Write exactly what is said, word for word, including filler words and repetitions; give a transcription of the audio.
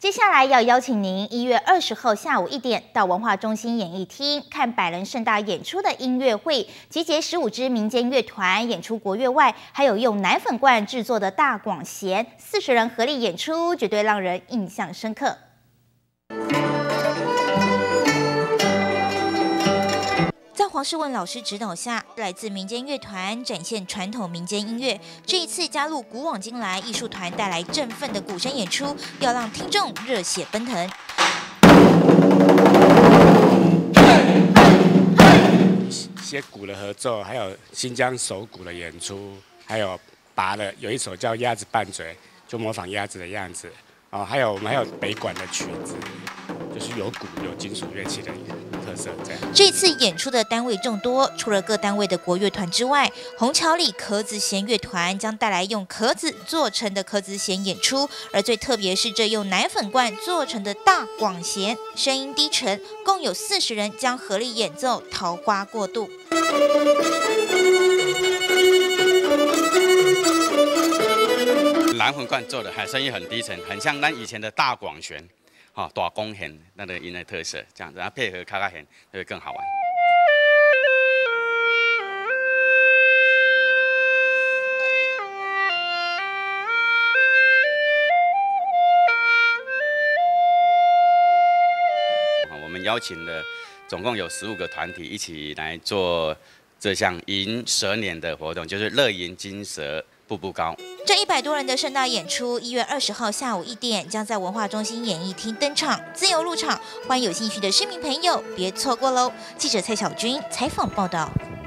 接下来要邀请您一月二十号下午一点到文化中心演艺厅看百人盛大演出的音乐会，集结十五支民间乐团演出国乐外，还有用奶粉罐制作的大广弦，四十人合力演出，绝对让人印象深刻。 在黄世文老师指导下，来自民间乐团展现传统民间音乐。这一次加入古往今来艺术团带来振奋的鼓声演出，要让听众热血奔腾。 一些鼓的合奏，还有新疆手鼓的演出，还有拔了有一首叫《鸭子拌嘴》，就模仿鸭子的样子。哦，还有我们还有北管的曲子，就是有鼓有金属乐器的特色。这样， 这次演出的单位众多，除了各单位的国乐团之外，虹桥里壳子弦乐团将带来用壳子做成的壳子弦演出，而最特别是这用奶粉罐做成的大广弦，声音低沉，共有四十人将合力演奏《桃花过渡》。 蓝粉罐做的，还声音很低沉，很像咱以前的大广弦，哈、哦，大弓弦那个音的特色，这样子，然后配合卡卡弦，就会更好玩。我们邀请了总共有十五个团体一起来做这项迎蛇年的活动，就是乐迎金蛇步步高。 这一百多人的盛大演出，一月二十号下午一点将在文化中心演艺厅登场，自由入场，欢迎有兴趣的市民朋友别错过喽！记者蔡小军采访报道。